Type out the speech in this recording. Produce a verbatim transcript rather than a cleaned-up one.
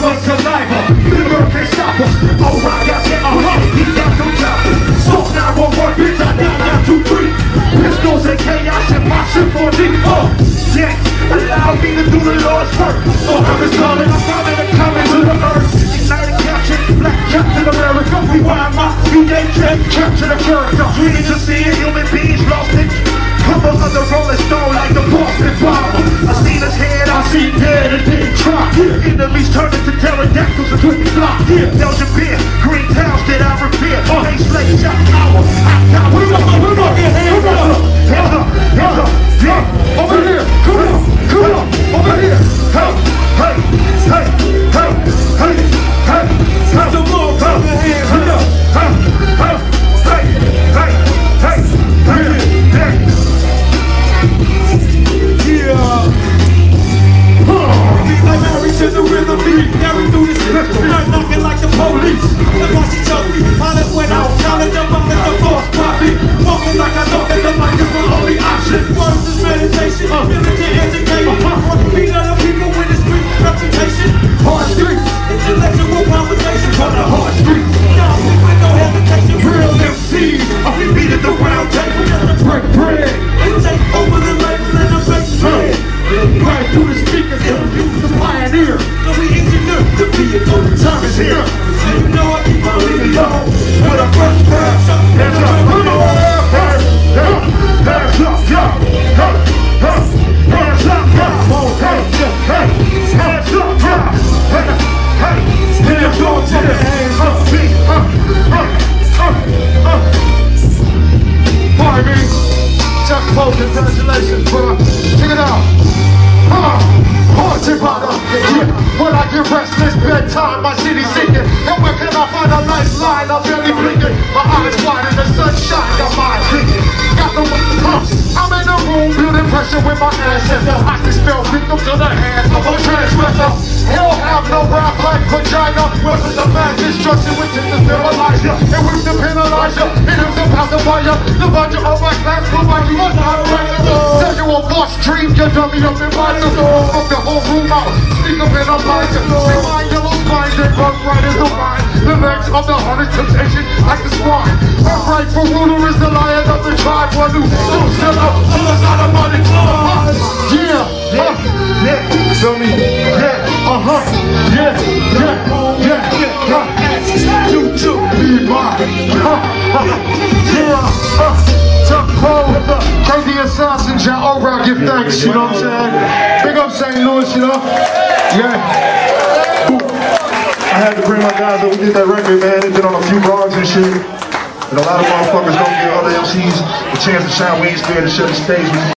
blood saliva. The bird can't stop us. Oh, I got that, uh-huh. He got no chopper. Smoke nine one one, bitch, I got nine two three. Pistols and chaos in my symphony. Oh, yes, allow me to do the Lord's work. Oh, I'm just calling, I'm calling and coming to the earth. United Captain, Black Captain America. Rewind my V A K, Captain America. Dreaming to see human beings lost in cover of the Rolling Stone like the Boston bomber. I seen his head, I seen dead and didn't try. Yeah. Enemies turned into pterodactyls and couldn't fly. Yeah. Belgian beer, green towns that I revere. Oh, hey, slave shot power. I got what up, what up, hands up, hands up, hands up, yeah. Over here, come on, come on, over here. Hey, hey, hey, hey, hey, hey, hey, some more, come on, hands up, hey, hey, hey, hey, hey, hey, hey. I'm married to the rhythm beat, carry through this shit, not knocking like the police. That's why she told me, pilot went out, counted them out at the force copy. Walking like I thought that the mic is my only option. Words is meditation, militant education. On the beat of the people with the street reputation. Hard streets, intellectual conversation on the hard streets. Now we with no hesitation, real M Cs. We beat at the round table, just to break bread. And take over the label and the fake bread. Right through the speakers, use the pioneer. So we engineer the vehicle, time is here. So you know I keep on leaving low. With a first pass, hands up, come on. Hands up, yo. Hands up, yo. Hey, hands up, yo. Hey, hey, hands up, to the hands up, me. Pardon me. Chuck Pope, congratulations, bro. Check it out. Uh, haunted by the yeah. When I get restless, bedtime, my city sinking. And where can I find a lifeline? I'm barely blinking. My eyes wide in the sunshine, got my thinking. Got the huh. I'm in the room, building pressure with my ancestors. I can spell victim to the hands of a transgressor. Hell have no rap like vagina. Weapons of mass destruction with the Elijah. And with the penalizer, it is the pacifier. The budget of my class will like you must not erase. Tell you a lost dream, you dummy up in my door. Fuck the whole room out, sneak up in a blinder. See my yellow spine that runs right as the line. The legs of the hardest temptation like the swine. Upright for ruler is the lion of the tribe. One who still still up on the side of money. Yeah, yeah, yeah, feel me? Yeah, uh-huh, yeah, yeah, yeah, yeah. You too, be mine. Yeah, uh, Chuck Pope, K D Assassin, Jet O'Rourke, give thanks, you know what I'm saying? Big up Saint Louis, you know? Yeah. I had to bring my guys up, we did that record, man. They been on a few blogs and shit. And a lot of motherfuckers don't give other M Cs a chance to shine. We ain't scared to share the stage.